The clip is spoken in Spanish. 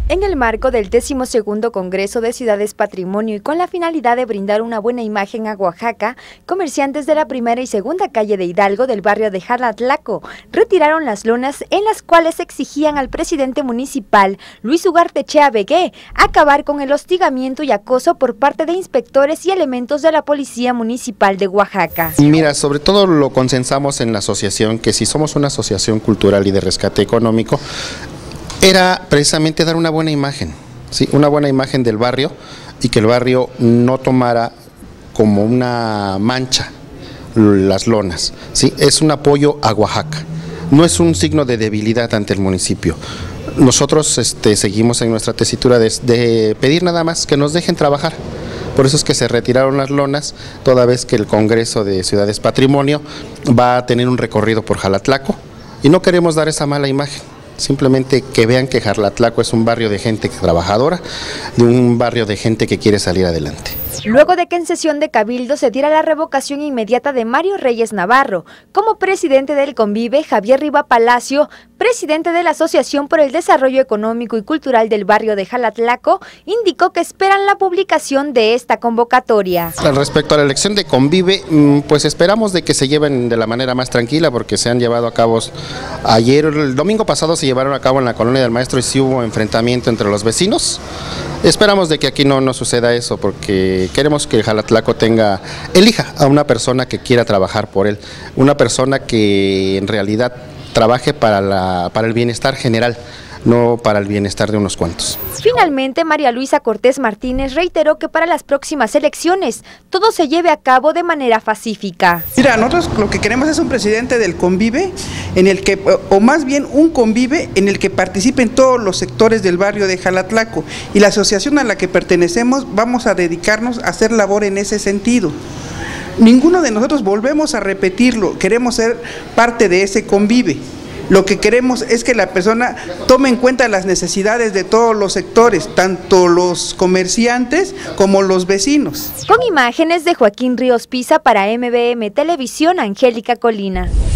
En el marco del 12º Congreso de Ciudades Patrimonio y con la finalidad de brindar una buena imagen a Oaxaca, comerciantes de la primera y segunda calle de Hidalgo del barrio de Jalatlaco retiraron las lonas en las cuales exigían al presidente municipal, Luis Ugartechea Begué, acabar con el hostigamiento y acoso por parte de inspectores y elementos de la Policía Municipal de Oaxaca. Mira, sobre todo lo consensamos en la asociación, que si somos una asociación cultural y de rescate económico, era precisamente dar una buena imagen, ¿sí? Una buena imagen del barrio y que el barrio no tomara como una mancha las lonas, ¿sí? Es un apoyo a Oaxaca, no es un signo de debilidad ante el municipio. Nosotros seguimos en nuestra tesitura de pedir nada más que nos dejen trabajar. Por eso es que se retiraron las lonas, toda vez que el Congreso de Ciudades Patrimonio va a tener un recorrido por Jalatlaco y no queremos dar esa mala imagen. Simplemente que vean que Jalatlaco es un barrio de gente trabajadora, de un barrio de gente que quiere salir adelante. Luego de que en sesión de Cabildo se diera la revocación inmediata de Mario Reyes Navarro como presidente del Convive, Javier Riva Palacio, presidente de la Asociación por el Desarrollo Económico y Cultural del barrio de Jalatlaco, indicó que esperan la publicación de esta convocatoria. Respecto a la elección de Convive, pues esperamos de que se lleven de la manera más tranquila, porque se han llevado a cabo ayer, el domingo pasado se llevaron a cabo en la Colonia del Maestro y sí hubo enfrentamiento entre los vecinos. Esperamos de que aquí no suceda eso, porque queremos que Jalatlaco elija a una persona que quiera trabajar por él, una persona que en realidad trabaje para el bienestar general, no para el bienestar de unos cuantos. Finalmente, María Luisa Cortés Martínez reiteró que para las próximas elecciones todo se lleve a cabo de manera pacífica. Mira, nosotros lo que queremos es un presidente del Convive, en el que, o más bien un Convive en el que participen todos los sectores del barrio de Jalatlaco, y la asociación a la que pertenecemos vamos a dedicarnos a hacer labor en ese sentido. Ninguno de nosotros, volvemos a repetirlo, queremos ser parte de ese Convive. Lo que queremos es que la persona tome en cuenta las necesidades de todos los sectores, tanto los comerciantes como los vecinos. Con imágenes de Joaquín Ríos Pisa para MBM Televisión, Angélica Colina.